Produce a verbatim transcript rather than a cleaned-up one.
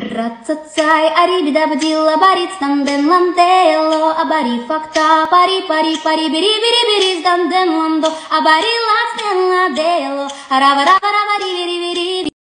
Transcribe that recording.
Ратцацай, арибида бадила, барит станден лантело, абари факта, пари пари пари, бери бери бери станден ландо, абари ластен ладело, арава рава рава ри